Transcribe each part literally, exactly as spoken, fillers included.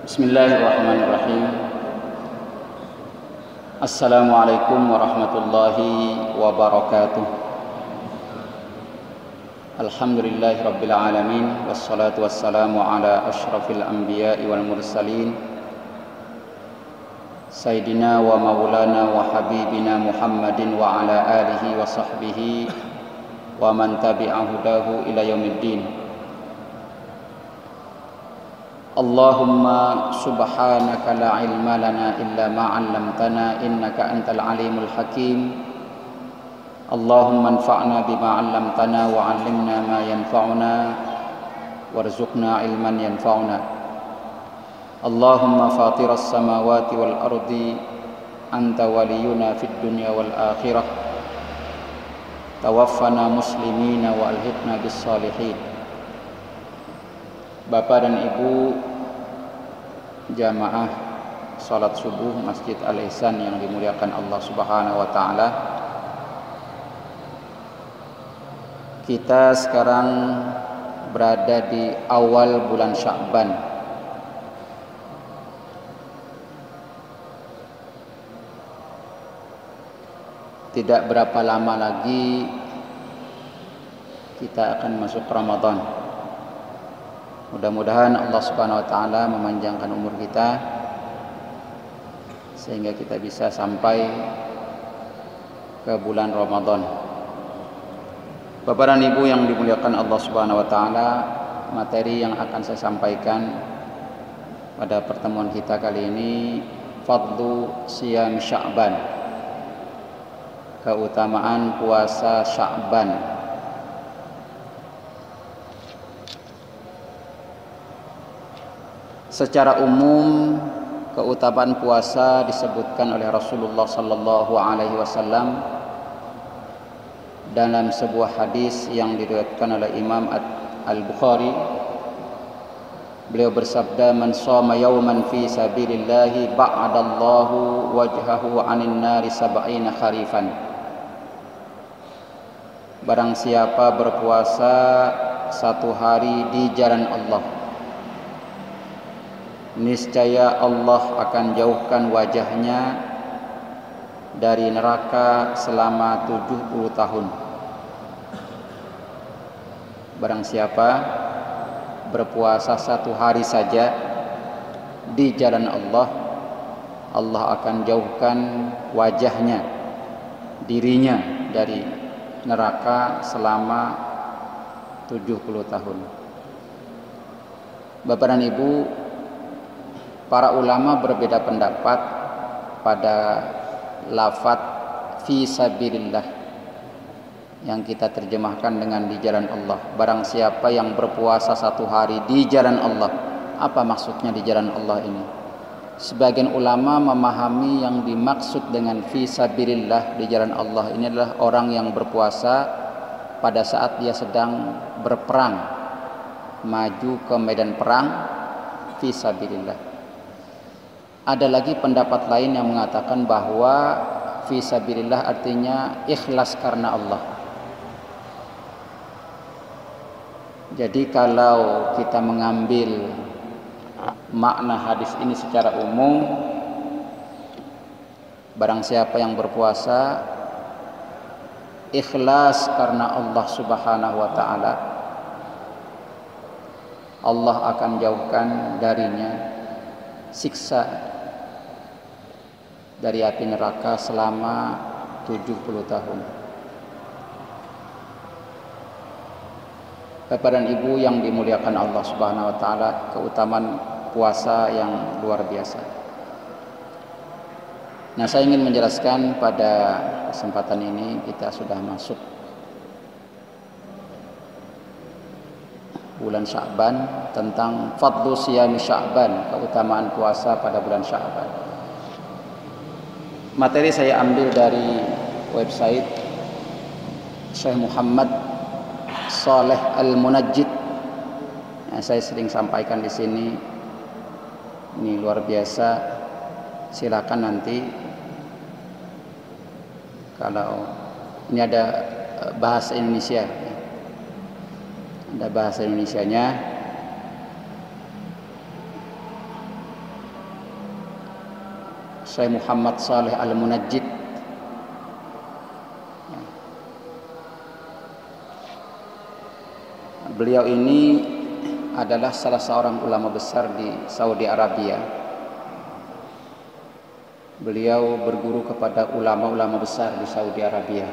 Bismillahirrahmanirrahim. Assalamualaikum warahmatullahi wabarakatuh. Alhamdulillahi rabbil alamin, wassalatu wassalamu ala ashrafil anbiya'i wal mursalin, Sayyidina wa maulana wa habibina Muhammadin wa ala alihi wa sahbihi wa man tabi'a hudahu ila yaumiddin. Allahumma subhanaka la ilma lana illa ma 'allamtana innaka antal alimul hakim. Allahumma anfa'na bima 'allamtana wa 'allimna ma yanfa'una warzuqna ilman yanfa'una. Allahumma fatiras samawati wal ardi anta waliyuna fid dunya wal akhirah. Tawaffana muslimina wa alhiqna bis salihin. Bapak dan Ibu jamaah salat subuh Masjid Al-Ihsan yang dimuliakan Allah Subhanahu wa taala. Kita sekarang berada di awal bulan Sya'ban. Tidak berapa lama lagi kita akan masuk Ramadan. Mudah-mudahan Allah Subhanahu wa taala memanjangkan umur kita sehingga kita bisa sampai ke bulan Ramadan. Bapak dan Ibu yang dimuliakan Allah Subhanahu wa taala, materi yang akan saya sampaikan pada pertemuan kita kali ini fadlu siyam Sya'ban. Keutamaan puasa Sya'ban. Secara umum keutamaan puasa disebutkan oleh Rasulullah sallallahu alaihi wasallam dalam sebuah hadis yang diriwayatkan oleh Imam Al-Bukhari. Beliau bersabda, "Man shoma yawman fi sabilillahi ba'adallahu wajhahu 'anil nari sab'ina kharifan." Barang siapa berpuasa satu hari di jalan Allah, niscaya Allah akan jauhkan wajahnya dari neraka selama tujuh puluh tahun. Barang siapa berpuasa satu hari saja di jalan Allah, Allah akan jauhkan wajahnya, dirinya dari neraka selama tujuh puluh tahun. Bapak dan Ibu, para ulama berbeda pendapat pada lafaz fi sabilillah yang kita terjemahkan dengan di jalan Allah. Barang siapa yang berpuasa satu hari di jalan Allah, apa maksudnya di jalan Allah ini? Sebagian ulama memahami yang dimaksud dengan fi sabilillah di jalan Allah ini adalah orang yang berpuasa pada saat dia sedang berperang, maju ke medan perang fi sabilillah. Ada lagi pendapat lain yang mengatakan bahwa fi sabilillah artinya ikhlas karena Allah. Jadi kalau kita mengambil makna hadis ini secara umum, barang siapa yang berpuasa ikhlas karena Allah Subhanahu wa taala, Allah akan jauhkan darinya siksa dari api neraka selama tujuh puluh tahun. Bapak dan Ibu yang dimuliakan Allah Subhanahu wa taala, keutamaan puasa yang luar biasa. Nah, saya ingin menjelaskan pada kesempatan ini kita sudah masuk bulan Sya'ban, tentang fadlu siyam Sya'ban, keutamaan puasa pada bulan Sya'ban. Materi saya ambil dari website Syekh Muhammad Saleh Al-Munajjid. Nah, saya sering sampaikan di sini. Ini luar biasa. Silakan nanti kalau ini ada bahasa Indonesia, ada bahasa Indonesianya. Syekh Muhammad Saleh Al-Munajjid. Beliau ini adalah salah seorang ulama besar di Saudi Arabia. Beliau berguru kepada ulama-ulama besar di Saudi Arabia.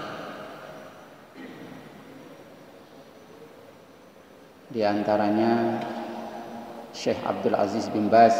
Di antaranya Syekh Abdul Aziz bin Baz,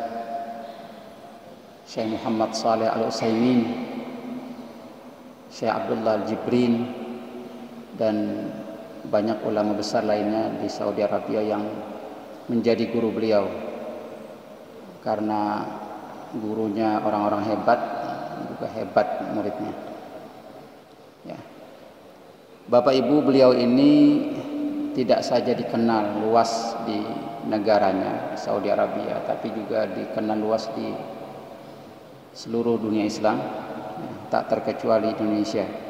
Syekh Muhammad Saleh Al-Utsaimin, Syekh Abdullah Al-Jibrin, dan banyak ulama besar lainnya di Saudi Arabia yang menjadi guru beliau. Karena gurunya orang-orang hebat, juga hebat muridnya. Ya. Bapak Ibu, beliau ini tidak saja dikenal luas di negaranya, Saudi Arabia, tapi juga dikenal luas di seluruh dunia Islam, tak terkecuali Indonesia.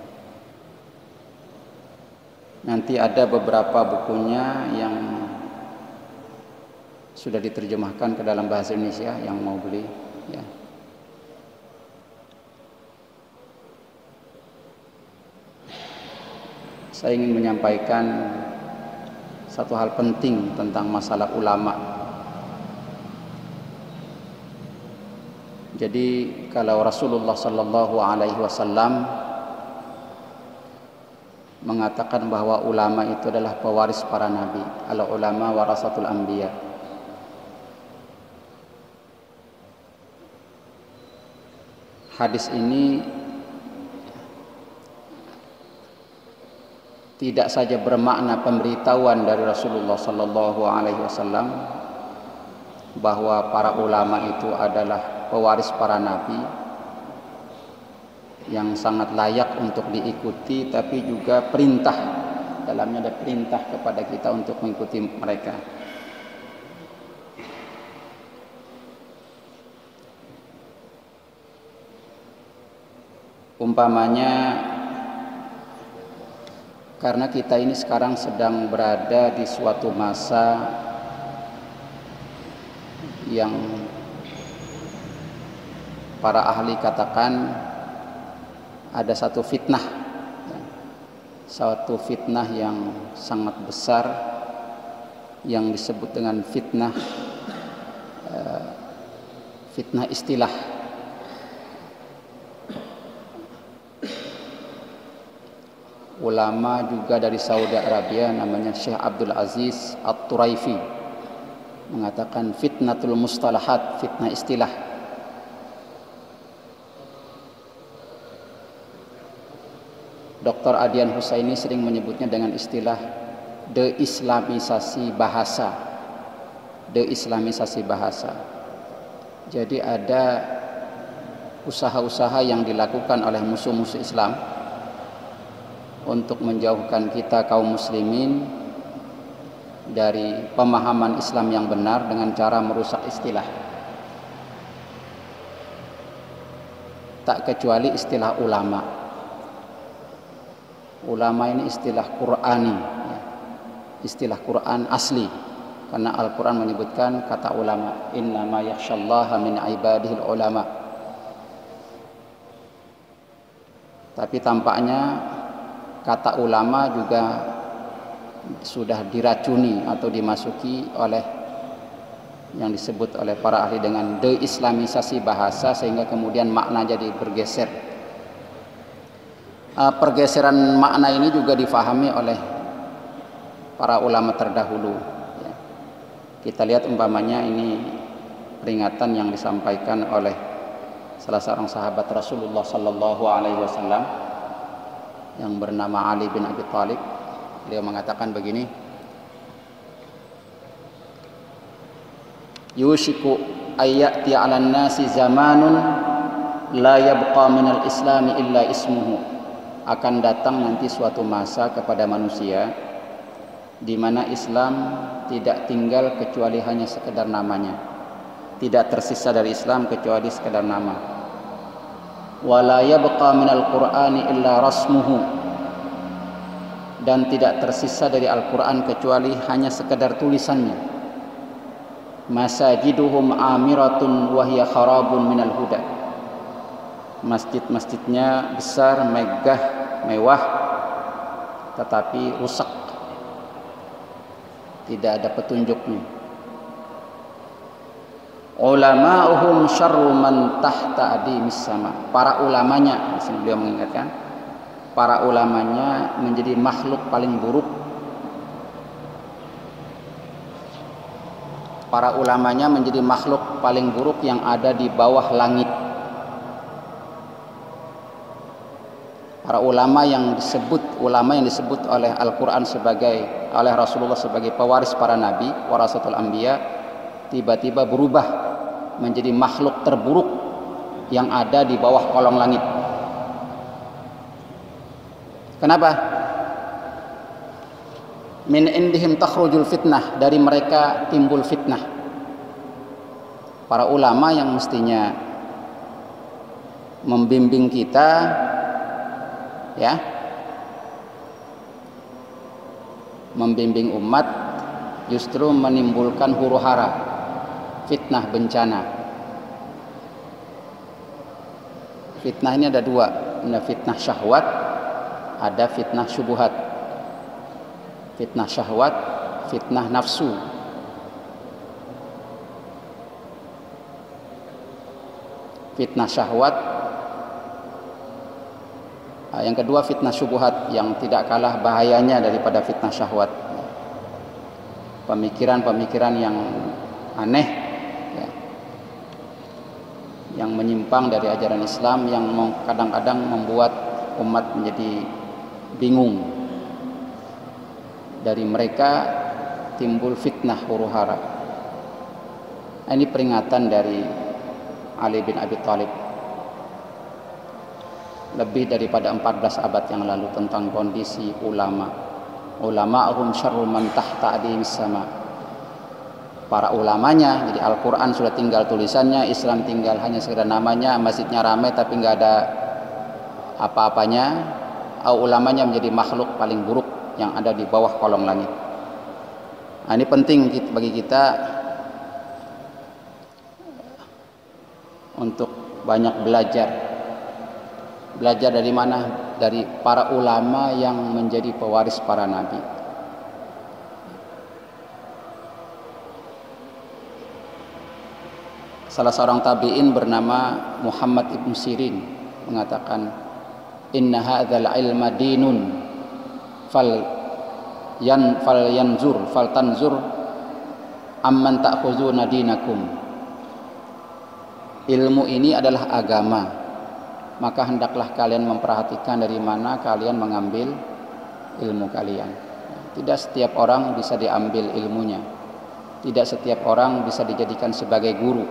Nanti ada beberapa bukunya yang sudah diterjemahkan ke dalam bahasa Indonesia yang mau beli, ya. Saya ingin menyampaikan satu hal penting tentang masalah ulama. Jadi kalau Rasulullah Sallallahu Alaihi Wasallam mengatakan bahwa ulama itu adalah pewaris para nabi, al ulama warasatul anbiya. Hadis ini tidak saja bermakna pemberitahuan dari Rasulullah Sallallahu Alaihi Wasallam bahwa para ulama itu adalah pewaris para nabi yang sangat layak untuk diikuti, tapi juga perintah, dalamnya ada perintah kepada kita untuk mengikuti mereka. Umpamanya, karena kita ini sekarang sedang berada di suatu masa yang para ahli katakan ada satu fitnah, satu fitnah yang sangat besar yang disebut dengan fitnah uh, fitnah istilah. Ulama juga dari Saudi Arabia namanya Syekh Abdul Aziz At-Turaifi mengatakan fitnatul mustalahat, fitnah istilah. Doktor Adian Husaini sering menyebutnya dengan istilah deislamisasi bahasa. Deislamisasi bahasa. Jadi ada usaha-usaha yang dilakukan oleh musuh-musuh Islam untuk menjauhkan kita kaum muslimin dari pemahaman Islam yang benar dengan cara merusak istilah. Tak kecuali istilah ulama. Ulama ini istilah Qur'ani, istilah Quran asli, karena Al-Quran menyebutkan kata ulama, innama yakhshallaha min ibadihil ulama. Tapi tampaknya kata ulama juga sudah diracuni atau dimasuki oleh yang disebut oleh para ahli dengan deislamisasi bahasa, sehingga kemudian makna jadi bergeser. Uh, pergeseran makna ini juga difahami oleh para ulama terdahulu, ya. Kita lihat umpamanya ini peringatan yang disampaikan oleh salah seorang sahabat Rasulullah Sallallahu Alaihi Wasallam yang bernama Ali bin Abi Thalib. Beliau mengatakan begini, yushiku ayyati 'alan nasi zamanun la yabqa minal islami illa ismuhu. Akan datang nanti suatu masa kepada manusia di mana Islam tidak tinggal kecuali hanya sekedar namanya, tidak tersisa dari Islam kecuali sekedar nama. Wala yabqa minal Qur'ani illa rasmuhu, dan tidak tersisa dari Al-Quran kecuali hanya sekedar tulisannya. masajiduhum amiratun wa hiya kharabun minal huda. Masjid-masjidnya besar, megah, mewah, tetapi rusak, tidak ada petunjuknya. Ulama'uhum syarru man tahta adimis sama. Para ulamanya, di sini beliau mengingatkan, para ulamanya menjadi makhluk paling buruk. Para ulamanya menjadi makhluk paling buruk yang ada di bawah langit. Para ulama yang disebut ulama yang disebut oleh Al-Qur'an sebagai oleh Rasulullah sebagai pewaris para nabi, warasatul anbiya, tiba-tiba berubah menjadi makhluk terburuk yang ada di bawah kolong langit. Kenapa? Min indihim takhrujul fitnah, dari mereka timbul fitnah. Para ulama yang mestinya membimbing kita, ya, membimbing umat, justru menimbulkan huru-hara, fitnah, bencana. Fitnah ini ada dua, ada fitnah syahwat, ada fitnah syubhat. Fitnah syahwat, fitnah nafsu. Fitnah syahwat, yang kedua fitnah syubhat, yang tidak kalah bahayanya daripada fitnah syahwat. Pemikiran-pemikiran yang aneh, ya, yang menyimpang dari ajaran Islam, yang kadang-kadang membuat umat menjadi bingung. Dari mereka timbul fitnah huru-hara. Ini peringatan dari Ali bin Abi Thalib lebih daripada empat belas abad yang lalu tentang kondisi ulama. Ulama'uhum syarru man tahta adimis sama. Para ulamanya, jadi Al-Quran sudah tinggal tulisannya, Islam tinggal hanya sekedar namanya, masjidnya ramai tapi nggak ada apa-apanya. Ulamanya menjadi makhluk paling buruk yang ada di bawah kolong langit. Nah, ini penting bagi kita untuk banyak belajar. Belajar dari mana? Dari para ulama yang menjadi pewaris para nabi. Salah seorang tabi'in bernama Muhammad ibn Sirin mengatakan, inna hadzal ilma dinun fal yan fal yanzur fal tanzur amman ta'khuzuna dinakum. Ilmu ini adalah agama, maka hendaklah kalian memperhatikan dari mana kalian mengambil ilmu kalian. Tidak setiap orang bisa diambil ilmunya, tidak setiap orang bisa dijadikan sebagai guru.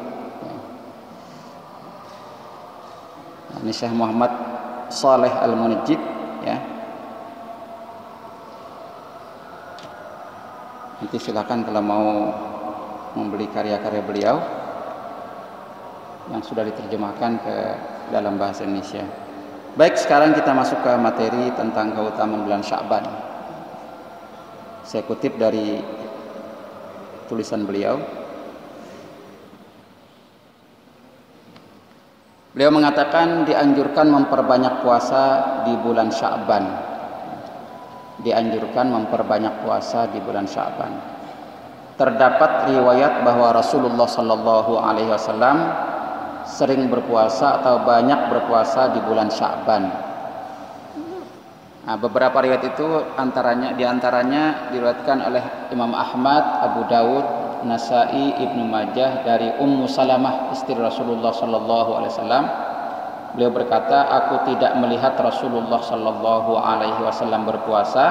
Ini Syekh Muhammad Saleh Al-Munajjid, ya. Nanti silakan kalau mau membeli karya-karya beliau yang sudah diterjemahkan ke dalam bahasa Indonesia. Baik, sekarang kita masuk ke materi tentang keutamaan bulan Sya'ban. Saya kutip dari tulisan beliau. Beliau mengatakan dianjurkan memperbanyak puasa di bulan Sya'ban. Dianjurkan memperbanyak puasa di bulan Sya'ban. Terdapat riwayat bahwa Rasulullah Shallallahu Alaihi Wasallam sering berpuasa atau banyak berpuasa di bulan Sya'ban. Nah, beberapa riwayat itu antaranya diantaranya diriwayatkan oleh Imam Ahmad, Abu Dawud, Nasai, Ibnu Majah dari Ummu Salamah istri Rasulullah Shallallahu Alaihi Wasallam. Beliau berkata, aku tidak melihat Rasulullah Shallallahu Alaihi Wasallam berpuasa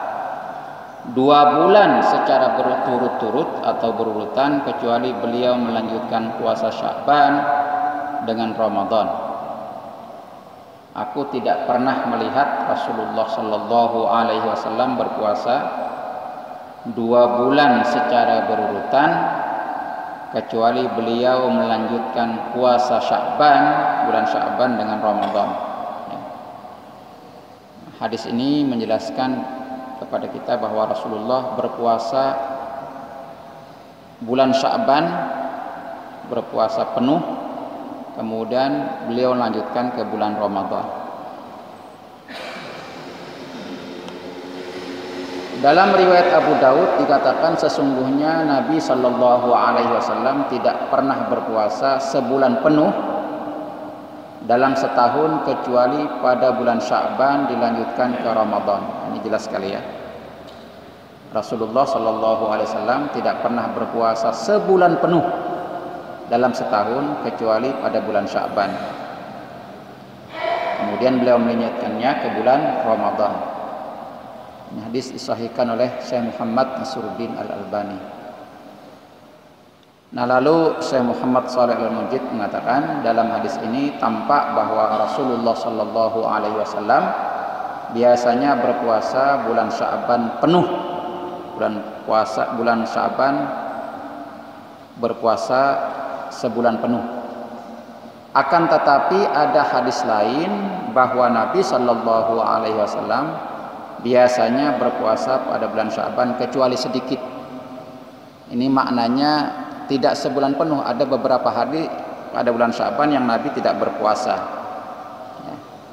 dua bulan secara berturut-turut atau berurutan kecuali beliau melanjutkan puasa Sya'ban dengan Ramadan. Aku tidak pernah melihat Rasulullah Shallallahu Alaihi Wasallam berpuasa dua bulan secara berurutan kecuali beliau melanjutkan puasa Sya'ban, bulan Sya'ban dengan Ramadan. Hadis ini menjelaskan kepada kita bahwa Rasulullah berpuasa bulan Sya'ban berpuasa penuh, kemudian beliau lanjutkan ke bulan Ramadan. Dalam riwayat Abu Daud dikatakan sesungguhnya Nabi Shallallahu Alaihi Wasallam tidak pernah berpuasa sebulan penuh dalam setahun kecuali pada bulan Sya'ban dilanjutkan ke Ramadan. Ini jelas sekali ya. Rasulullah Shallallahu Alaihi Wasallam tidak pernah berpuasa sebulan penuh dalam setahun kecuali pada bulan Sya'ban. Kemudian beliau melanjutkannya ke bulan Ramadan. Ini hadis disahihkan oleh Syekh Muhammad Nasruddin Al-Albani. Nah, lalu Syekh Muhammad Shalih Al-Munjid mengatakan dalam hadis ini tampak bahwa Rasulullah Shallallahu Alaihi Wasallam biasanya berpuasa bulan Sya'ban penuh. Bulan puasa bulan Sya'ban berpuasa sebulan penuh. Akan tetapi ada hadis lain bahwa Nabi Shallallahu Alaihi Wasallam biasanya berpuasa pada bulan Sya'ban kecuali sedikit. Ini maknanya tidak sebulan penuh, ada beberapa hari pada bulan Sya'ban yang Nabi tidak berpuasa ya.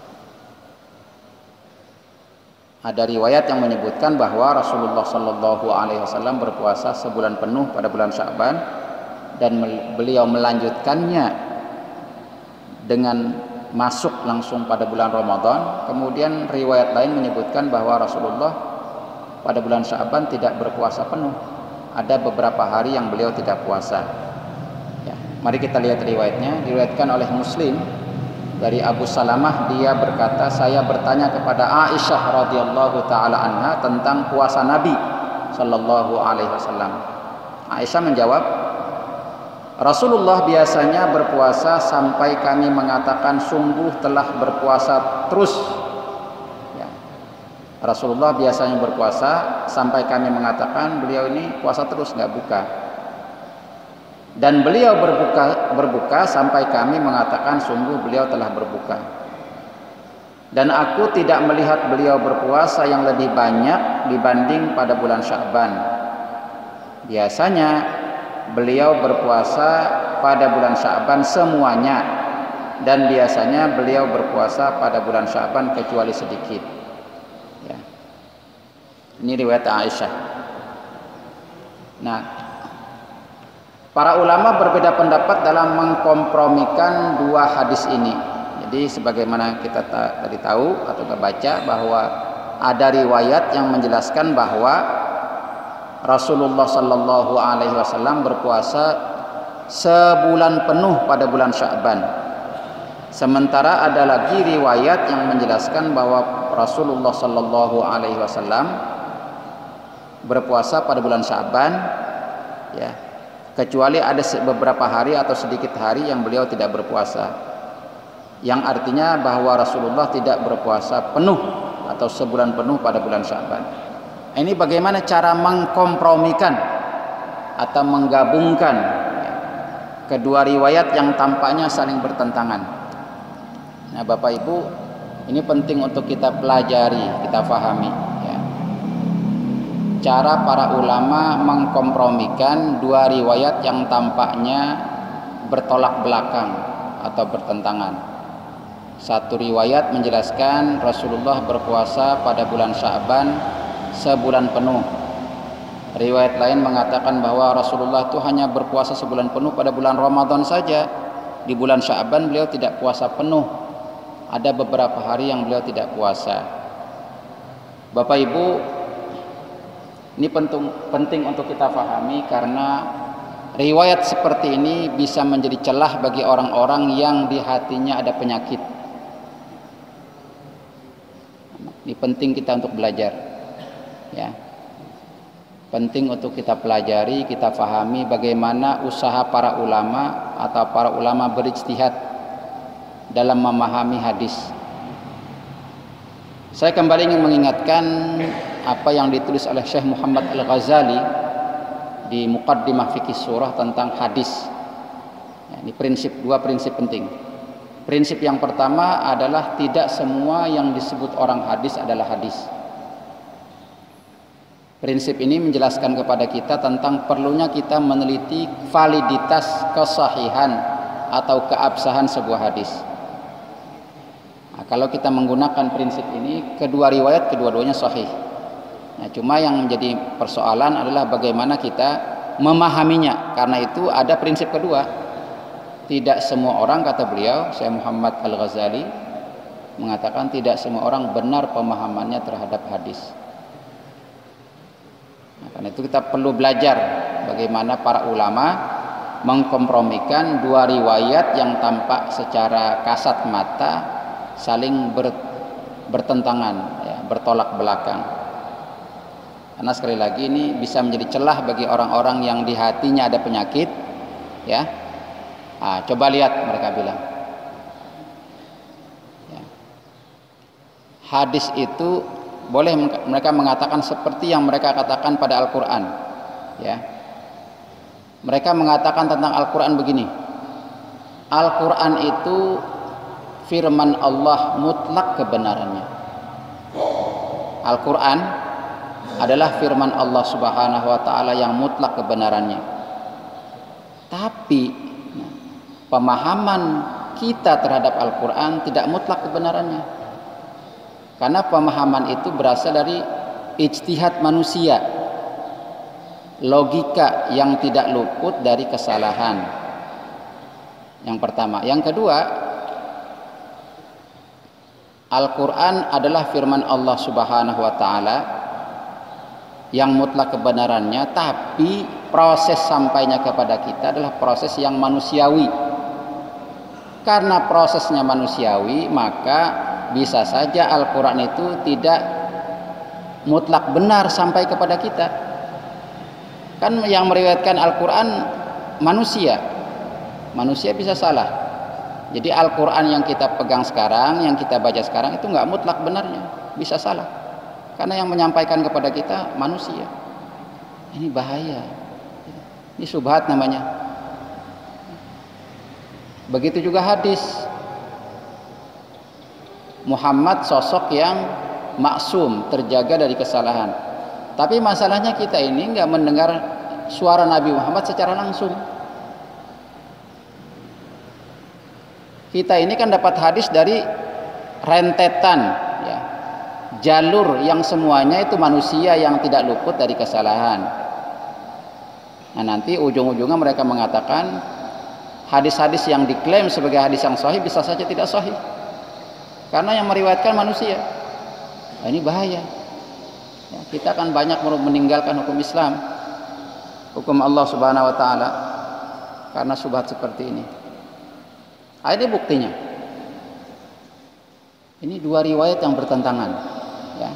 Ada riwayat yang menyebutkan bahwa Rasulullah Shallallahu Alaihi Wasallam berpuasa sebulan penuh pada bulan Sya'ban dan beliau melanjutkannya dengan masuk langsung pada bulan Ramadan. Kemudian riwayat lain menyebutkan bahwa Rasulullah pada bulan Sya'ban tidak berpuasa penuh, ada beberapa hari yang beliau tidak puasa ya. Mari kita lihat riwayatnya. Diriwayatkan oleh Muslim dari Abu Salamah, dia berkata, saya bertanya kepada Aisyah radhiyallahu taala anha tentang puasa Nabi sallallahu alaihi wasallam. Aisyah menjawab, Rasulullah biasanya berpuasa sampai kami mengatakan sungguh telah berpuasa terus ya. Rasulullah biasanya berpuasa sampai kami mengatakan beliau ini puasa terus, nggak buka. Dan beliau berbuka berbuka sampai kami mengatakan sungguh beliau telah berbuka. Dan aku tidak melihat beliau berpuasa yang lebih banyak dibanding pada bulan Sya'ban. Biasanya beliau berpuasa pada bulan Sya'ban semuanya, dan biasanya beliau berpuasa pada bulan Sya'ban kecuali sedikit ya. Ini riwayat Aisyah. Nah, para ulama berbeda pendapat dalam mengkompromikan dua hadis ini. Jadi sebagaimana kita tadi tahu atau kita baca bahwa ada riwayat yang menjelaskan bahwa Rasulullah Shallallahu Alaihi Wasallam berpuasa sebulan penuh pada bulan Sya'ban. Sementara ada lagi riwayat yang menjelaskan bahwa Rasulullah Shallallahu Alaihi Wasallam berpuasa pada bulan Sya'ban, ya, kecuali ada beberapa hari atau sedikit hari yang beliau tidak berpuasa. Yang artinya bahwa Rasulullah tidak berpuasa penuh atau sebulan penuh pada bulan Sya'ban. Ini bagaimana cara mengkompromikan atau menggabungkan kedua riwayat yang tampaknya saling bertentangan. Nah, Bapak Ibu, ini penting untuk kita pelajari, kita pahami ya. Cara para ulama mengkompromikan dua riwayat yang tampaknya bertolak belakang atau bertentangan. Satu riwayat menjelaskan Rasulullah berpuasa pada bulan Sya'ban sebulan penuh. Riwayat lain mengatakan bahwa Rasulullah itu hanya berpuasa sebulan penuh pada bulan Ramadan saja. Di bulan Sya'ban beliau tidak puasa penuh. Ada beberapa hari yang beliau tidak puasa. Bapak Ibu, ini penting, penting untuk kita pahami karena riwayat seperti ini bisa menjadi celah bagi orang-orang yang di hatinya ada penyakit. Ini penting kita untuk belajar. Ya, penting untuk kita pelajari, kita pahami bagaimana usaha para ulama atau para ulama berijtihad dalam memahami hadis. Saya kembali ingin mengingatkan apa yang ditulis oleh Syekh Muhammad Al-Ghazali di Muqaddimah Fikih Surah tentang hadis. Ya, ini prinsip, dua prinsip penting. Prinsip yang pertama adalah tidak semua yang disebut orang hadis adalah hadis. Prinsip ini menjelaskan kepada kita tentang perlunya kita meneliti validitas kesahihan atau keabsahan sebuah hadis. Nah, kalau kita menggunakan prinsip ini, kedua riwayat kedua-duanya sahih. Nah, cuma yang menjadi persoalan adalah bagaimana kita memahaminya. Karena itu ada prinsip kedua. Tidak semua orang, kata beliau, Syekh Muhammad Al-Ghazali mengatakan tidak semua orang benar pemahamannya terhadap hadis. Nah, karena itu kita perlu belajar bagaimana para ulama mengkompromikan dua riwayat yang tampak secara kasat mata saling ber, bertentangan, ya, bertolak belakang. Karena sekali lagi ini bisa menjadi celah bagi orang-orang yang di hatinya ada penyakit, ya. Nah, coba lihat mereka bilang, ya, hadis itu boleh mereka mengatakan seperti yang mereka katakan pada Al-Quran, ya. Mereka mengatakan tentang Al-Quran begini, Al-Quran itu firman Allah mutlak kebenarannya. Al-Quran adalah firman Allah Subhanahu wa ta'ala yang mutlak kebenarannya. Tapi nah, pemahaman kita terhadap Al-Quran tidak mutlak kebenarannya. Karena pemahaman itu berasal dari ijtihad manusia, logika yang tidak luput dari kesalahan. Yang pertama. Yang kedua, Al-Quran adalah firman Allah Subhanahu wa ta'ala yang mutlak kebenarannya, tapi proses sampainya kepada kita adalah proses yang manusiawi. Karena prosesnya manusiawi, maka bisa saja Al-Quran itu tidak mutlak benar sampai kepada kita. Kan yang meriwayatkan Al-Quran manusia, manusia bisa salah. Jadi Al-Quran yang kita pegang sekarang, yang kita baca sekarang itu nggak mutlak benarnya, bisa salah. Karena yang menyampaikan kepada kita manusia. Ini bahaya. Ini syubhat namanya. Begitu juga hadis. Muhammad sosok yang maksum, terjaga dari kesalahan. Tapi masalahnya kita ini nggak mendengar suara Nabi Muhammad secara langsung. Kita ini kan dapat hadis dari rentetan, ya, jalur yang semuanya itu manusia yang tidak luput dari kesalahan. Nah, nanti ujung-ujungnya mereka mengatakan hadis-hadis yang diklaim sebagai hadis yang sahih bisa saja tidak sahih. Karena yang meriwayatkan manusia. Nah, ini bahaya. Ya, kita akan banyak meninggalkan hukum Islam, hukum Allah Subhanahu wa ta'ala, karena syubhat seperti ini. Nah, ini buktinya. Ini dua riwayat yang bertentangan, ya.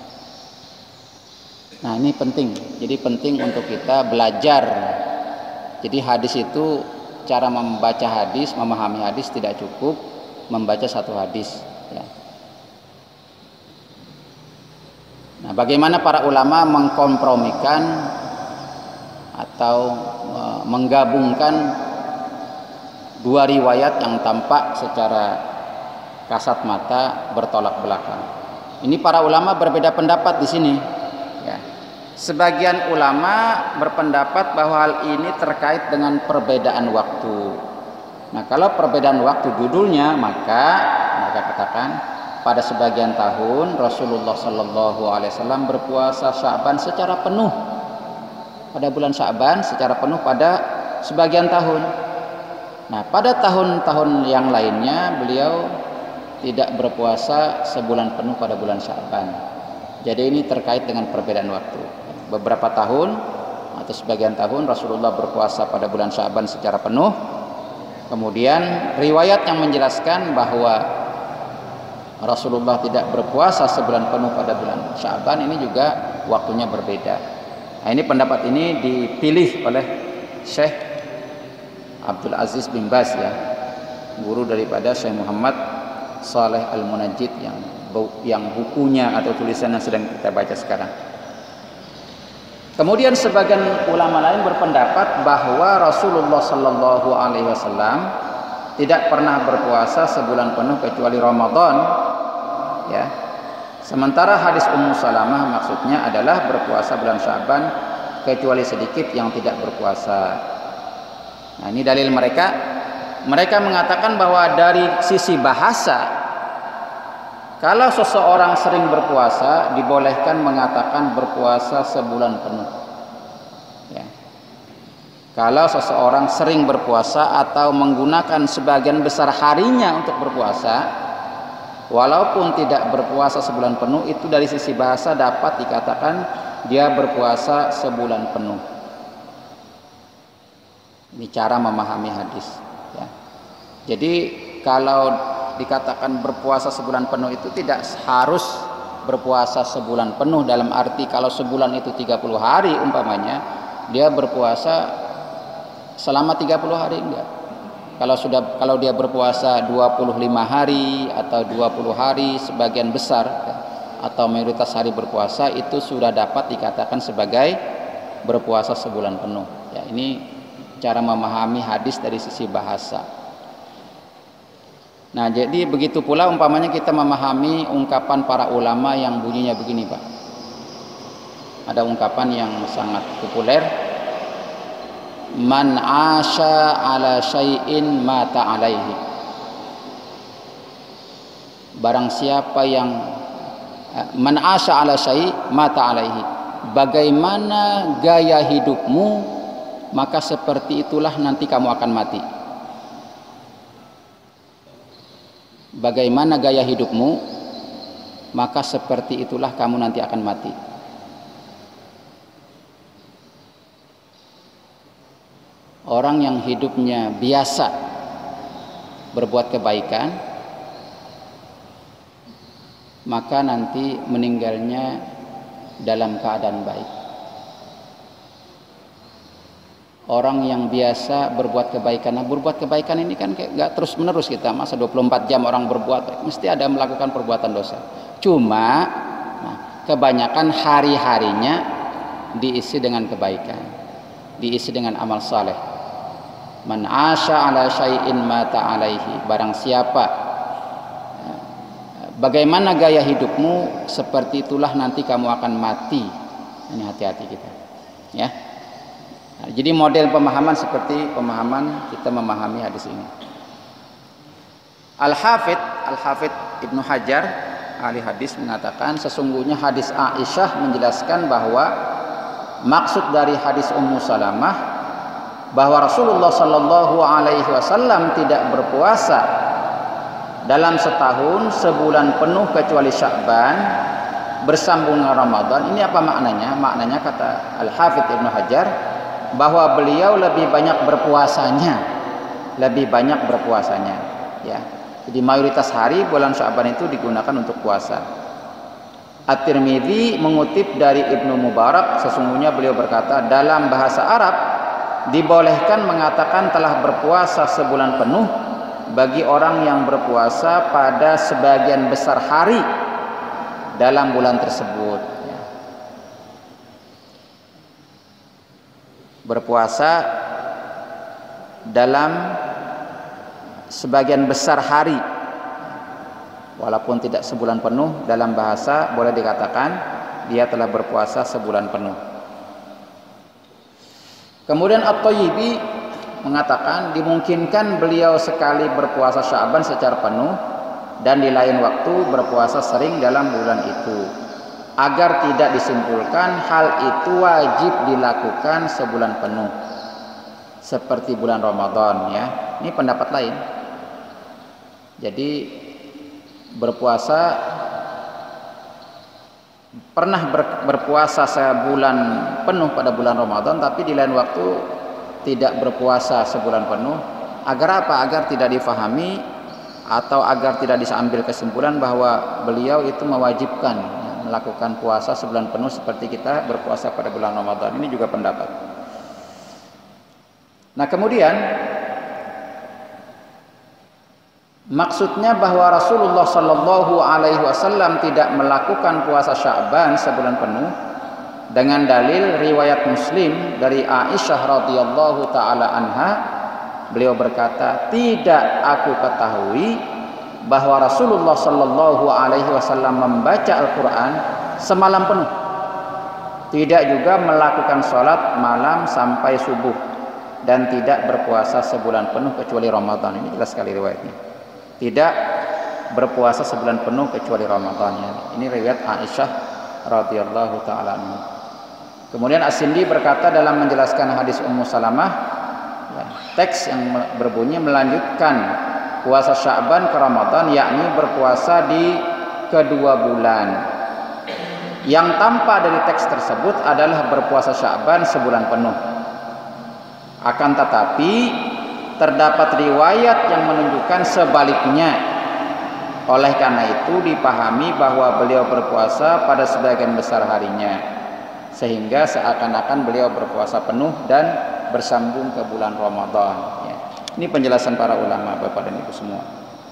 Nah, ini penting. Jadi penting untuk kita belajar. Jadi hadis itu, cara membaca hadis, memahami hadis tidak cukup membaca satu hadis, ya. Nah, bagaimana para ulama mengkompromikan atau menggabungkan dua riwayat yang tampak secara kasat mata bertolak belakang. Ini para ulama berbeda pendapat di sini, ya. Sebagian ulama berpendapat bahwa hal ini terkait dengan perbedaan waktu. Nah, kalau perbedaan waktu judulnya, maka mereka katakan pada sebagian tahun Rasulullah Shallallahu Alaihi Wasallam berpuasa Sya'ban secara penuh pada bulan Sya'ban secara penuh pada sebagian tahun. Nah, pada tahun-tahun yang lainnya beliau tidak berpuasa sebulan penuh pada bulan Sya'ban. Jadi ini terkait dengan perbedaan waktu. Beberapa tahun atau sebagian tahun Rasulullah berpuasa pada bulan Sya'ban secara penuh. Kemudian riwayat yang menjelaskan bahwa Rasulullah tidak berpuasa sebulan penuh pada bulan Sya'ban ini juga waktunya berbeda. Nah, ini pendapat ini dipilih oleh Syekh Abdul Aziz bin Baz, ya, guru daripada Syekh Muhammad Saleh Al-Munajjid yang yang bukunya atau tulisannya sedang kita baca sekarang. Kemudian sebagian ulama lain berpendapat bahwa Rasulullah Shallallahu Alaihi Wasallam tidak pernah berpuasa sebulan penuh kecuali Ramadan, ya. Sementara hadis Ummu Salamah maksudnya adalah berpuasa bulan Sya'ban kecuali sedikit yang tidak berpuasa. Nah, ini dalil mereka. Mereka mengatakan bahwa dari sisi bahasa, kalau seseorang sering berpuasa, dibolehkan mengatakan berpuasa sebulan penuh. Ya. Kalau seseorang sering berpuasa atau menggunakan sebagian besar harinya untuk berpuasa, walaupun tidak berpuasa sebulan penuh, itu dari sisi bahasa dapat dikatakan dia berpuasa sebulan penuh. Ini cara memahami hadis. Ya. Jadi kalau dikatakan berpuasa sebulan penuh itu tidak harus berpuasa sebulan penuh, dalam arti kalau sebulan itu tiga puluh hari umpamanya, dia berpuasa selama tiga puluh hari, enggak. Kalau sudah kalau dia berpuasa dua puluh lima hari atau dua puluh hari, sebagian besar atau mayoritas hari berpuasa, itu sudah dapat dikatakan sebagai berpuasa sebulan penuh. Ya, ini cara memahami hadis dari sisi bahasa. Nah, jadi begitu pula umpamanya kita memahami ungkapan para ulama yang bunyinya begini, Pak. Ada ungkapan yang sangat populer, man asha ala syai'in mata alaihi. Barang siapa yang man asha ala syai' mata alaihi. Bagaimana gaya hidupmu, maka seperti itulah nanti kamu akan mati. Bagaimana gaya hidupmu, maka seperti itulah kamu nanti akan mati. Orang yang hidupnya biasa berbuat kebaikan, maka nanti meninggalnya dalam keadaan baik. Orang yang biasa berbuat kebaikan, nah berbuat kebaikan ini kan gak terus menerus kita, masa dua puluh empat jam orang berbuat, mesti ada melakukan perbuatan dosa. Cuma nah, kebanyakan hari-harinya diisi dengan kebaikan, diisi dengan amal saleh. Man asya ala syai'in mata alaihi. Barang siapa, bagaimana gaya hidupmu, seperti itulah nanti kamu akan mati. Ini hati-hati kita, ya. Nah, jadi model pemahaman seperti pemahaman kita memahami hadis ini. Al-Hafidh Al-Hafidh Ibnu Hajar, ahli hadis, mengatakan sesungguhnya hadis Aisyah menjelaskan bahwa maksud dari hadis Ummu Salamah bahwa Rasulullah Shallallahu Alaihi Wasallam tidak berpuasa dalam setahun sebulan penuh kecuali Sya'ban bersambung dengan Ramadan. Ini apa maknanya? Maknanya kata Al-Hafidh Ibnu Hajar bahwa beliau lebih banyak berpuasanya, lebih banyak berpuasanya, ya. Jadi mayoritas hari bulan Sya'ban itu digunakan untuk puasa. At-Tirmidzi mengutip dari Ibnu Mubarak, sesungguhnya beliau berkata, dalam bahasa Arab dibolehkan mengatakan telah berpuasa sebulan penuh bagi orang yang berpuasa pada sebagian besar hari dalam bulan tersebut. Berpuasa dalam sebagian besar hari, walaupun tidak sebulan penuh, dalam bahasa boleh dikatakan dia telah berpuasa sebulan penuh. Kemudian At-Thayyibi mengatakan dimungkinkan beliau sekali berpuasa Sya'ban secara penuh dan di lain waktu berpuasa sering dalam bulan itu, agar tidak disimpulkan hal itu wajib dilakukan sebulan penuh seperti bulan Ramadan, ya. Ini pendapat lain. Jadi berpuasa, pernah ber, berpuasa sebulan penuh pada bulan Ramadan, tapi di lain waktu tidak berpuasa sebulan penuh, agar apa? Agar tidak difahami atau agar tidak diambil kesimpulan bahwa beliau itu mewajibkan melakukan puasa sebulan penuh seperti kita berpuasa pada bulan Ramadan. Ini juga pendapat. Nah, kemudian maksudnya bahwa Rasulullah Shallallahu Alaihi Wasallam tidak melakukan puasa Sya'ban sebulan penuh dengan dalil riwayat Muslim dari Aisyah radhiyallahu taala anha, beliau berkata, tidak aku ketahui bahwa Rasulullah Shallallahu Alaihi Wasallam membaca Al-Quran semalam penuh, tidak juga melakukan sholat malam sampai subuh, dan tidak berpuasa sebulan penuh kecuali Ramadan. Ini jelas sekali riwayatnya. Tidak berpuasa sebulan penuh kecuali Ramadan. Ini riwayat Aisyah radhiyallahu taala anha. Kemudian As-Sindi berkata dalam menjelaskan hadis Ummu Salamah, ya, teks yang berbunyi melanjutkan puasa Sya'ban ke Ramadan, yakni berpuasa di kedua bulan. Yang tampak dari teks tersebut adalah berpuasa Sya'ban sebulan penuh. Akan tetapi terdapat riwayat yang menunjukkan sebaliknya. Oleh karena itu dipahami bahwa beliau berpuasa pada sebagian besar harinya, sehingga seakan-akan beliau berpuasa penuh dan bersambung ke bulan Ramadan, ya. Ini penjelasan para ulama, Bapak dan Ibu semua.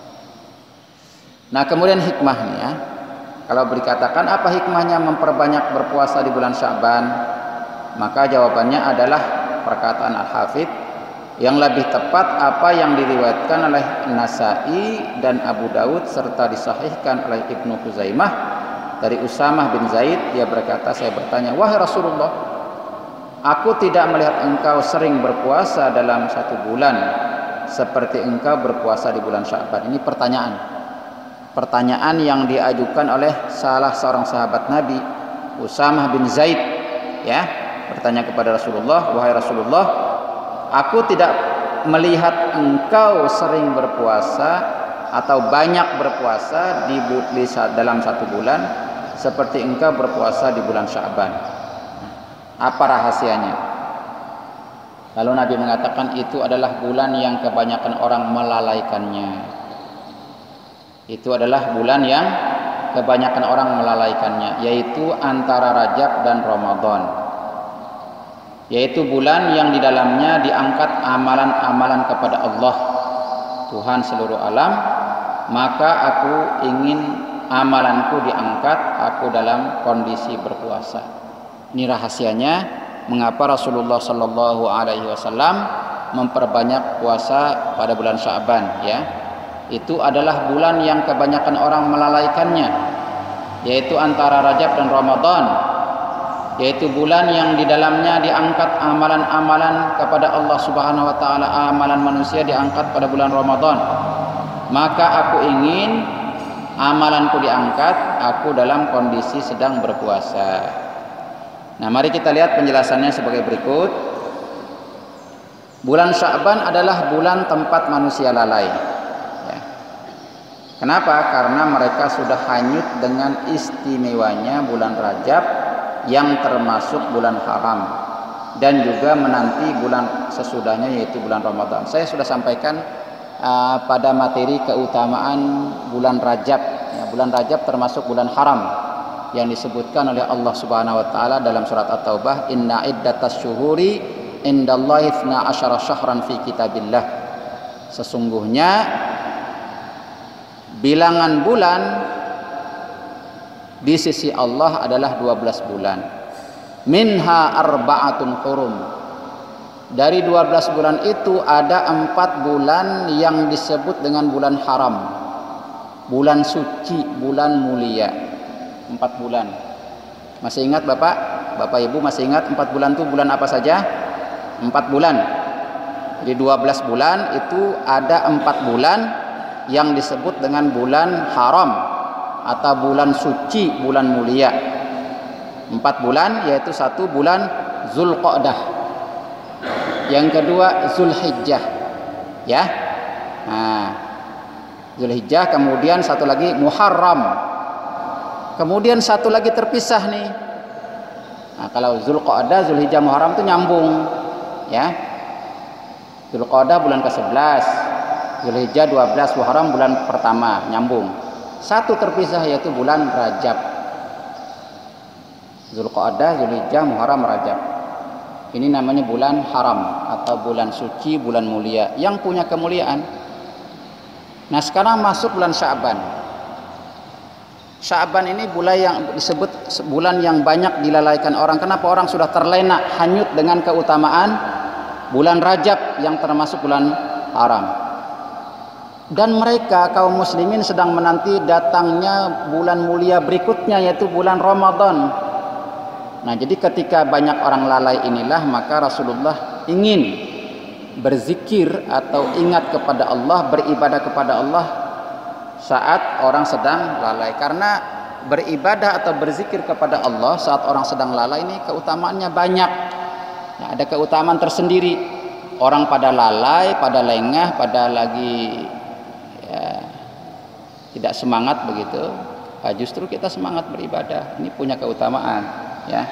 Nah, kemudian hikmahnya, kalau dikatakan apa hikmahnya memperbanyak berpuasa di bulan Sya'ban, maka jawabannya adalah perkataan Al-Hafidz, yang lebih tepat apa yang diriwayatkan oleh Nasai dan Abu Daud serta disahihkan oleh Ibnu Khuzaimah dari Usamah bin Zaid. Dia berkata, saya bertanya, wahai Rasulullah, aku tidak melihat engkau sering berpuasa dalam satu bulan seperti engkau berpuasa di bulan Sya'ban. Ini pertanyaan pertanyaan yang diajukan oleh salah seorang sahabat Nabi, Usamah bin Zaid, ya, bertanya kepada Rasulullah, wahai Rasulullah, aku tidak melihat engkau sering berpuasa atau banyak berpuasa di, di dalam satu bulan seperti engkau berpuasa di bulan Sya'ban. Apa rahasianya? Lalu Nabi mengatakan itu adalah bulan yang kebanyakan orang melalaikannya. Itu adalah bulan yang kebanyakan orang melalaikannya, yaitu antara Rajab dan Ramadan. Yaitu bulan yang di dalamnya diangkat amalan-amalan kepada Allah, Tuhan seluruh alam. Maka aku ingin amalanku diangkat, aku dalam kondisi berpuasa. Ini rahasianya mengapa Rasulullah Shallallahu Alaihi Wasallam memperbanyak puasa pada bulan Sya'ban, ya. Itu adalah bulan yang kebanyakan orang melalaikannya, yaitu antara Rajab dan Ramadan, yaitu bulan yang di dalamnya diangkat amalan-amalan kepada Allah Subhanahu wa taala, amalan manusia diangkat pada bulan Ramadan. Maka aku ingin amalanku diangkat, aku dalam kondisi sedang berpuasa. Nah, mari kita lihat penjelasannya sebagai berikut. Bulan Sya'ban adalah bulan tempat manusia lalai, ya. Kenapa? Karena mereka sudah hanyut dengan istimewanya bulan Rajab yang termasuk bulan haram, dan juga menanti bulan sesudahnya yaitu bulan Ramadan. Saya sudah sampaikan uh, pada materi keutamaan bulan Rajab, ya. Bulan Rajab termasuk bulan haram yang disebutkan oleh Allah Subhanahu wa taala dalam surat At-Taubah, inna iddatas syuhuri indallahi itsna asyara syahran fi kitabillah. Sesungguhnya bilangan bulan di sisi Allah adalah dua belas bulan. Minha arba'atun hurum. Dari dua belas bulan itu ada empat bulan yang disebut dengan bulan haram, bulan suci, bulan mulia. Empat bulan. Masih ingat Bapak? Bapak Ibu masih ingat empat bulan itu bulan apa saja? Empat bulan. Di dua belas bulan itu ada empat bulan yang disebut dengan bulan haram atau bulan suci, bulan mulia. Empat bulan, yaitu satu bulan Zulqa'dah, yang kedua Zulhijjah, ya. Nah, Zulhijjah, kemudian satu lagi Muharram, kemudian satu lagi terpisah nih. Nah, kalau Zulqa'dah, Zulhijjah, Muharram itu nyambung, ya. Zulqa'dah bulan ke sebelas, Zulhijjah dua belas, Muharram bulan pertama, nyambung. Satu terpisah yaitu bulan Rajab. Zulqa'dah, Zulhijjah, Muharram, Rajab. Ini namanya bulan haram atau bulan suci, bulan mulia yang punya kemuliaan. Nah, sekarang masuk bulan Sya'ban. Sya'ban ini bulan yang disebut bulan yang banyak dilalaikan orang. Kenapa? Orang sudah terlena, hanyut dengan keutamaan bulan Rajab yang termasuk bulan haram. Dan mereka kaum muslimin sedang menanti datangnya bulan mulia berikutnya, yaitu bulan Ramadan. Nah, jadi ketika banyak orang lalai inilah maka Rasulullah ingin berzikir atau ingat kepada Allah, beribadah kepada Allah saat orang sedang lalai. Karena beribadah atau berzikir kepada Allah saat orang sedang lalai ini keutamaannya banyak. Nah, ada keutamaan tersendiri. Orang pada lalai, pada lengah, pada lagi ya, tidak semangat begitu. Nah, justru kita semangat beribadah. Ini punya keutamaan, ya.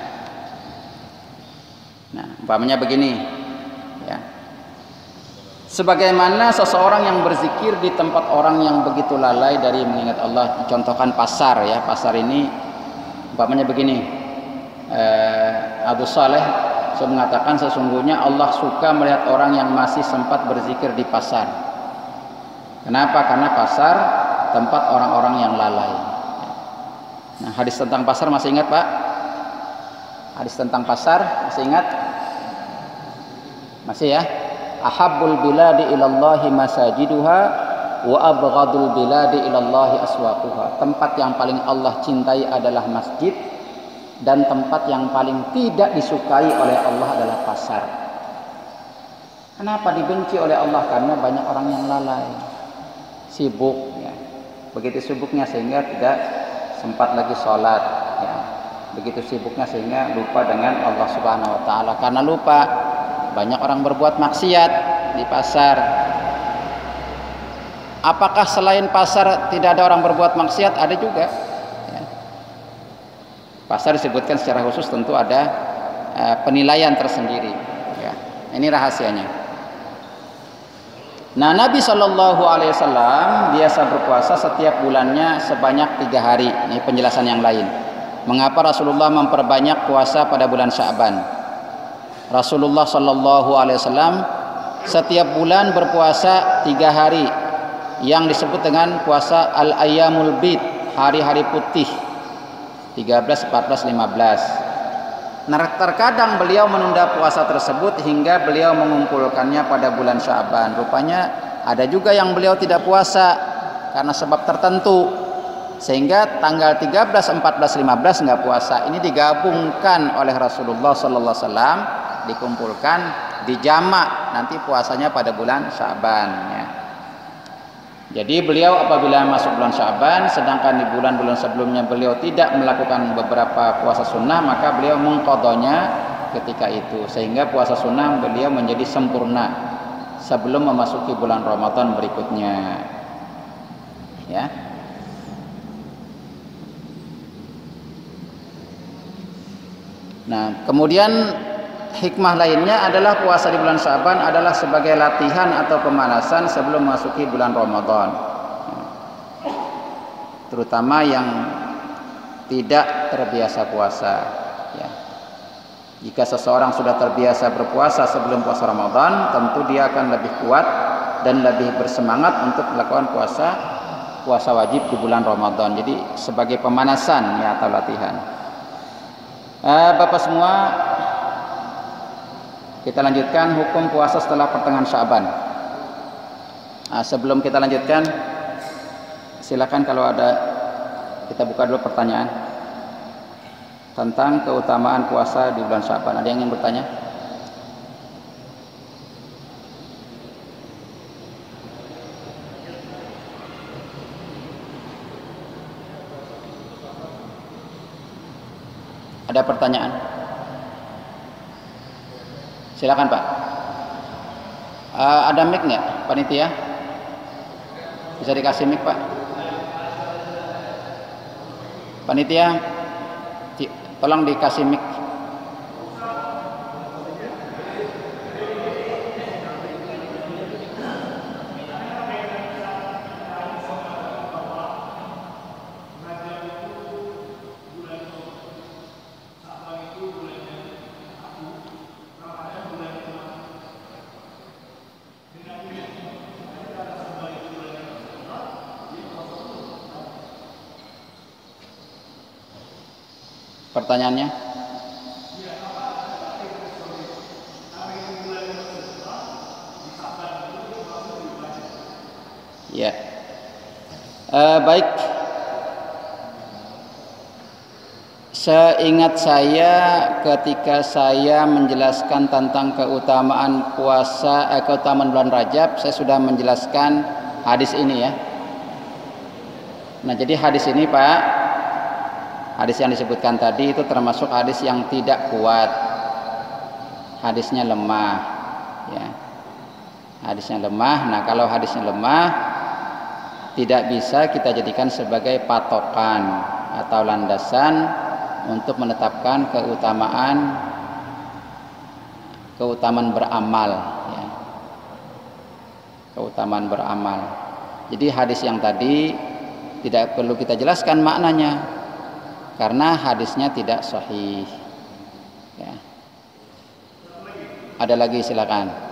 Nah, umpamanya begini, ya. Sebagaimana seseorang yang berzikir di tempat orang yang begitu lalai dari mengingat Allah, contohkan pasar, ya. Pasar ini umpamanya begini, eh, Abu Saleh saya mengatakan sesungguhnya Allah suka melihat orang yang masih sempat berzikir di pasar. Kenapa? Karena pasar tempat orang-orang yang lalai. Nah, hadis tentang pasar masih ingat, Pak? Hadis tentang pasar masih ingat? Masih, ya? Ahabbul biladi ilallahi masajiduha wa abghadul biladi ilallahi aswaquha. Tempat yang paling Allah cintai adalah masjid, dan tempat yang paling tidak disukai oleh Allah adalah pasar. Kenapa dibenci oleh Allah? Karena banyak orang yang lalai, sibuk, ya. Begitu sibuknya sehingga tidak sempat lagi sholat, ya. Begitu sibuknya sehingga lupa dengan Allah Subhanahu wa taala. Karena lupa, banyak orang berbuat maksiat di pasar. Apakah selain pasar tidak ada orang berbuat maksiat? Ada juga, ya. Pasar disebutkan secara khusus, tentu ada uh, penilaian tersendiri, ya. Ini rahasianya. Nah, Nabi Shallallahu Alaihi Wasallam biasa berpuasa setiap bulannya sebanyak tiga hari. Ini penjelasan yang lain. Mengapa Rasulullah memperbanyak puasa pada bulan Sya'ban? Rasulullah Shallallahu Alaihi Wasallam setiap bulan berpuasa tiga hari yang disebut dengan puasa al-ayyamul bid, hari-hari putih, tiga belas, empat belas, lima belas. Nah, terkadang beliau menunda puasa tersebut hingga beliau mengumpulkannya pada bulan Sya'ban. Rupanya ada juga yang beliau tidak puasa karena sebab tertentu, sehingga tanggal tiga belas, empat belas, lima belas nggak puasa. Ini digabungkan oleh Rasulullah Sallallahu Alaihi Wasallam, dikumpulkan, dijamak, nanti puasanya pada bulan Sya'ban, ya. Jadi beliau apabila masuk bulan Sya'ban, sedangkan di bulan-bulan sebelumnya beliau tidak melakukan beberapa puasa sunnah, maka beliau mengqadanya ketika itu, sehingga puasa sunnah beliau menjadi sempurna sebelum memasuki bulan Ramadan berikutnya, ya. Nah, kemudian hikmah lainnya adalah puasa di bulan Sya'ban adalah sebagai latihan atau pemanasan sebelum memasuki bulan Ramadan. Terutama yang tidak terbiasa puasa, ya. Jika seseorang sudah terbiasa berpuasa sebelum puasa Ramadan, tentu dia akan lebih kuat dan lebih bersemangat untuk melakukan puasa puasa wajib di bulan Ramadan. Jadi sebagai pemanasan, ya, atau latihan. Eh, Bapak semua, kita lanjutkan hukum puasa setelah pertengahan Sya'ban. Nah, sebelum kita lanjutkan, silakan kalau ada, kita buka dulu pertanyaan tentang keutamaan puasa di bulan Sya'ban. Ada yang ingin bertanya? Ada pertanyaan? Silakan, Pak. Uh, ada mic nggak, panitia? Bisa dikasih mic, Pak? Panitia, tolong dikasih mic. Pertanyaannya? Ya. Uh, baik. Seingat saya ketika saya menjelaskan tentang keutamaan puasa, eh, keutamaan bulan Rajab, saya sudah menjelaskan hadis ini ya. Nah, jadi hadis ini Pak, hadis yang disebutkan tadi itu termasuk hadis yang tidak kuat. Hadisnya lemah ya. Hadisnya lemah. Nah, kalau hadisnya lemah tidak bisa kita jadikan sebagai patokan atau landasan untuk menetapkan keutamaan keutamaan beramal ya. Keutamaan beramal. Jadi hadis yang tadi tidak perlu kita jelaskan maknanya karena hadisnya tidak sahih ya. Ada lagi silakan.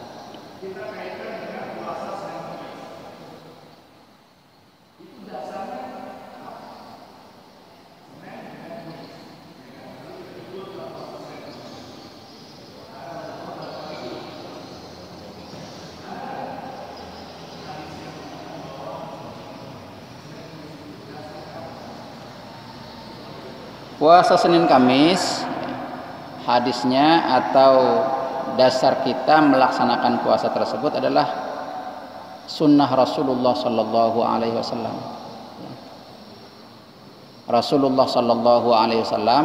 Puasa Senin Kamis, hadisnya atau dasar kita melaksanakan puasa tersebut adalah sunnah Rasulullah Sallallahu Alaihi Wasallam. Rasulullah Sallallahu Alaihi Wasallam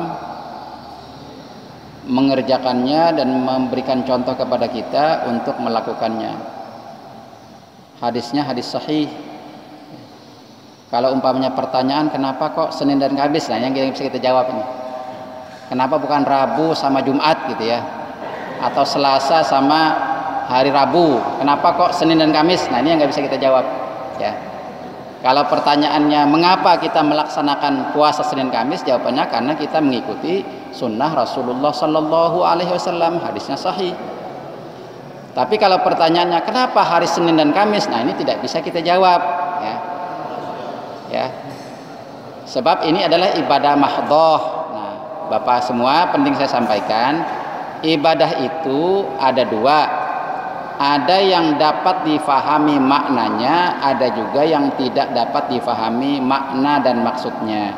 mengerjakannya dan memberikan contoh kepada kita untuk melakukannya. Hadisnya hadis sahih. Kalau umpamanya pertanyaan kenapa kok Senin dan Kamis, nah yang bisa kita jawab ini. Kenapa bukan Rabu sama Jumat gitu ya? Atau Selasa sama hari Rabu? Kenapa kok Senin dan Kamis? Nah ini yang nggak bisa kita jawab ya. Kalau pertanyaannya mengapa kita melaksanakan puasa Senin Kamis, jawabannya karena kita mengikuti sunnah Rasulullah Sallallahu Alaihi Wasallam, hadisnya sahih. Tapi kalau pertanyaannya kenapa hari Senin dan Kamis, nah ini tidak bisa kita jawab ya. Ya, sebab ini adalah ibadah mahdhah. Nah, Bapak semua penting saya sampaikan, ibadah itu ada dua, ada yang dapat difahami maknanya, ada juga yang tidak dapat difahami makna dan maksudnya.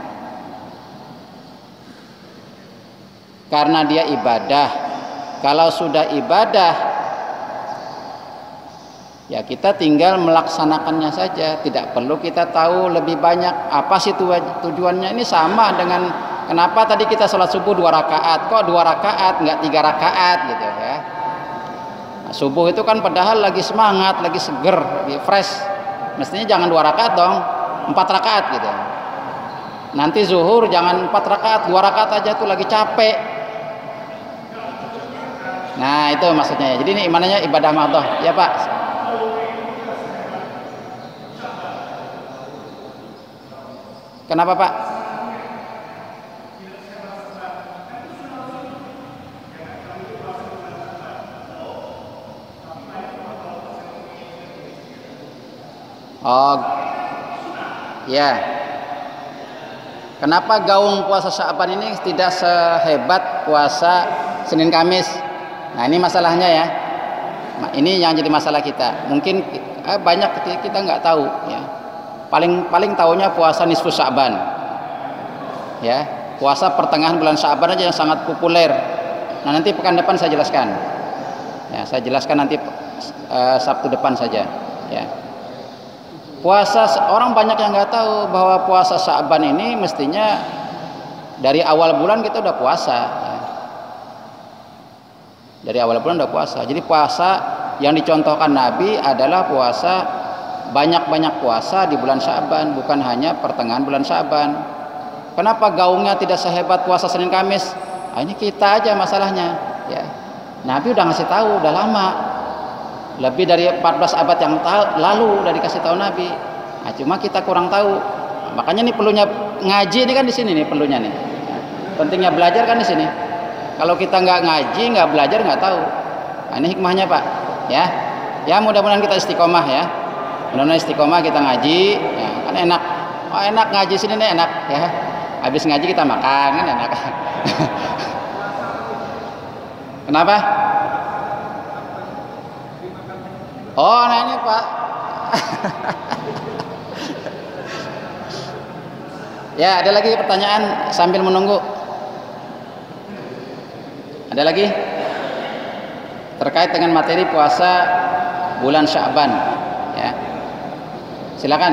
Karena dia ibadah, kalau sudah ibadah ya kita tinggal melaksanakannya saja, tidak perlu kita tahu lebih banyak apa sih tujuannya. Ini sama dengan kenapa tadi kita sholat subuh dua rakaat, kok dua rakaat nggak tiga rakaat gitu ya. Nah, subuh itu kan padahal lagi semangat, lagi seger, lagi fresh, mestinya jangan dua rakaat dong, empat rakaat gitu. Nanti zuhur jangan empat rakaat, dua rakaat aja tuh lagi capek. Nah itu maksudnya. Jadi ini imannya ibadah mahdhah ya Pak. Kenapa Pak? Oh, ya. Kenapa gaung puasa Sya'ban ini tidak sehebat puasa Senin Kamis? Nah ini masalahnya ya. Nah, ini yang jadi masalah kita. Mungkin eh, banyak kita nggak tahu ya. Paling paling tahunya puasa nisfu Sya'ban ya, puasa pertengahan bulan Sya'ban aja yang sangat populer. Nah nanti pekan depan saya jelaskan ya, saya jelaskan nanti uh, Sabtu depan saja ya. Puasa, orang banyak yang nggak tahu bahwa puasa Sya'ban ini mestinya dari awal bulan kita udah puasa ya. Dari awal bulan udah puasa. Jadi puasa yang dicontohkan Nabi adalah puasa banyak-banyak puasa di bulan Sya'ban, bukan hanya pertengahan bulan Sya'ban. Kenapa gaungnya tidak sehebat puasa Senin Kamis? Nah, ini kita aja masalahnya ya. Nabi udah ngasih tahu udah lama, lebih dari empat belas abad yang lalu udah dikasih tahu Nabi. Nah, cuma kita kurang tahu. Nah, makanya nih perlunya ngaji ini kan di sini nih perlunya nih. Pentingnya belajar kan di sini. Kalau kita nggak ngaji, nggak belajar, nggak tahu. Nah, ini hikmahnya Pak ya. Ya mudah-mudahan kita istiqomah ya. Mudah-mudahan istiqomah kita ngaji ya, kan enak. Oh enak ngaji sini nih enak ya. Habis ngaji kita makan kan enak. Kenapa? Oh nah ini Pak Ya, ada lagi pertanyaan sambil menunggu? Ada lagi? Terkait dengan materi puasa bulan Sya'ban, ya. Silakan.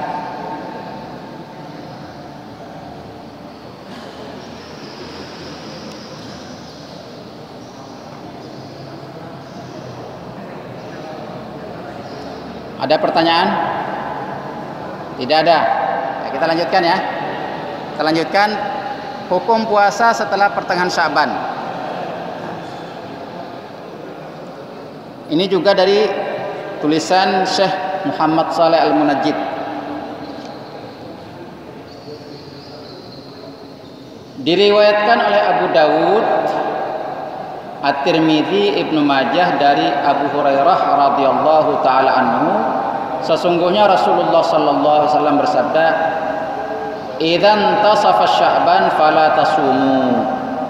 Ada pertanyaan? Tidak ada. Ya, kita lanjutkan ya. Kita lanjutkan hukum puasa setelah pertengahan Sya'ban. Ini juga dari tulisan Syekh Muhammad Saleh Al-Munajjid. Diriwayatkan oleh Abu Dawud, At-Tirmidzi, Ibnu Majah dari Abu Hurairah radhiyallahu taala anhu, sesungguhnya Rasulullah sallallahu alaihi wasallam bersabda, "Idzan tasafa Sya'ban fala tasumu."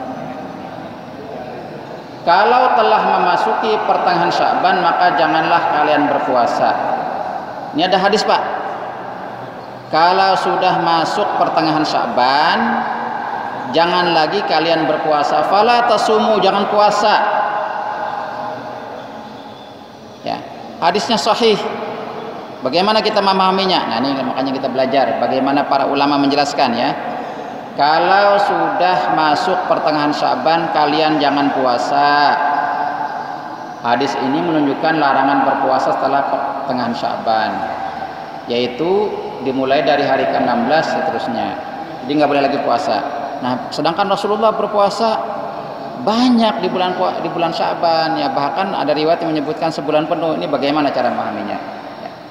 Kalau telah memasuki pertengahan Sya'ban maka janganlah kalian berpuasa. Ini ada hadis, Pak. Kalau sudah masuk pertengahan Sya'ban, jangan lagi kalian berpuasa. Fala tasumu, jangan puasa. Ya, hadisnya sahih. Bagaimana kita memahaminya? Nah, ini makanya kita belajar bagaimana para ulama menjelaskan ya. Kalau sudah masuk pertengahan Sya'ban kalian jangan puasa. Hadis ini menunjukkan larangan berpuasa setelah pertengahan Sya'ban, yaitu dimulai dari hari ke enam belas seterusnya. Jadi nggak boleh lagi puasa. Nah, sedangkan Rasulullah berpuasa banyak di bulan di bulan Sya'ban ya, bahkan ada riwayat yang menyebutkan sebulan penuh. Ini bagaimana cara memahaminya?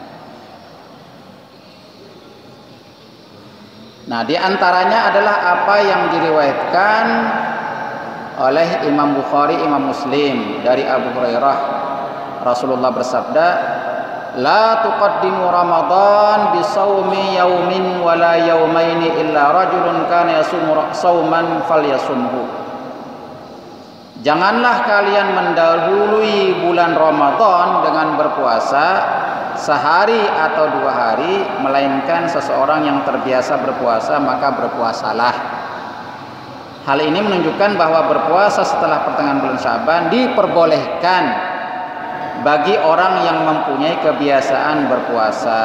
Nah, di antaranya adalah apa yang diriwayatkan oleh Imam Bukhari, Imam Muslim dari Abu Hurairah. Rasulullah bersabda, "La tuqaddimu Ramadan bi shaumi yaumin wala yaumaini illa rajulun kana yasumu sauman falyasumhu." Janganlah kalian mendahului bulan Ramadan dengan berpuasa sehari atau dua hari, melainkan seseorang yang terbiasa berpuasa maka berpuasalah. Hal ini menunjukkan bahwa berpuasa setelah pertengahan bulan Sya'ban diperbolehkan bagi orang yang mempunyai kebiasaan berpuasa,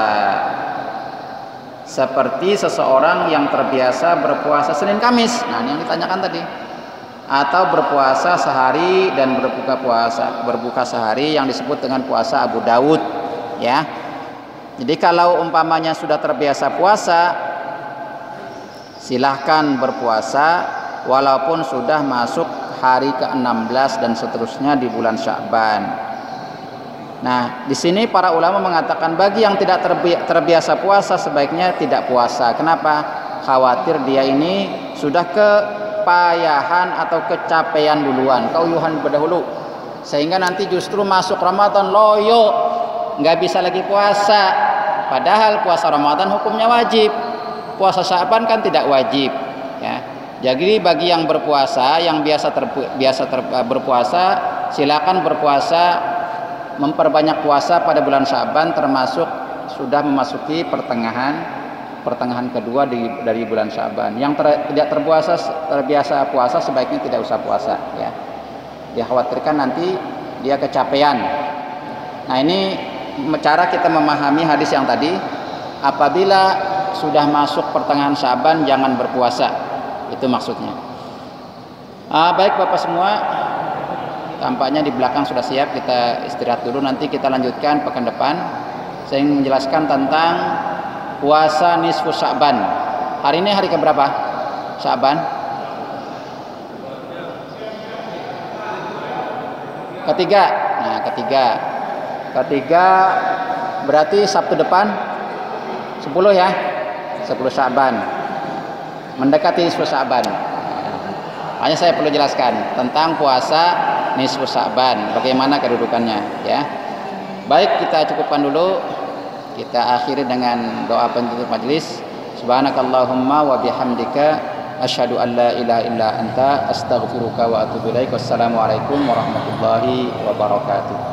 seperti seseorang yang terbiasa berpuasa Senin Kamis. Nah, ini yang ditanyakan tadi. Atau berpuasa sehari dan berbuka puasa berbuka sehari yang disebut dengan puasa Abu Dawud. Ya, jadi kalau umpamanya sudah terbiasa puasa, silahkan berpuasa walaupun sudah masuk hari ke enam belas dan seterusnya di bulan Sya'ban. Nah, di sini para ulama mengatakan bagi yang tidak terbiasa puasa sebaiknya tidak puasa. Kenapa? Khawatir dia ini sudah kepayahan atau kecapean duluan, keuyuhan berdahulu, sehingga nanti justru masuk Ramadan loyo, nggak bisa lagi puasa. Padahal puasa Ramadan hukumnya wajib, puasa Sya'ban kan tidak wajib ya. Jadi bagi yang berpuasa, yang biasa ter, biasa ter, berpuasa, silakan berpuasa, memperbanyak puasa pada bulan Sya'ban, termasuk sudah memasuki pertengahan pertengahan kedua di, dari bulan Sya'ban. Yang ter, tidak terpuasa terbiasa puasa sebaiknya tidak usah puasa ya. Dikhawatirkan nanti dia kecapean. Nah, ini cara kita memahami hadis yang tadi. Apabila sudah masuk pertengahan Sya'ban jangan berpuasa, itu maksudnya. Ah, baik Bapak semua, tampaknya di belakang sudah siap. Kita istirahat dulu, nanti kita lanjutkan pekan depan. Saya ingin menjelaskan tentang puasa nisfu Sya'ban. Hari ini hari keberapa Sya'ban? Ketiga. Nah, ketiga Ketiga berarti Sabtu depan sepuluh ya, sepuluh Sya'ban, mendekati nisfu Sya'ban. Hanya saya perlu jelaskan tentang puasa nisfu Sya'ban, bagaimana kedudukannya ya. Baik, kita cukupkan dulu. Kita akhiri dengan doa penutup majelis. Subhanakallahumma wa bihamdika asyhadu an la ilaha illa anta astaghfiruka wa atubu ilaik. Wassalamualaikum warahmatullahi wabarakatuh.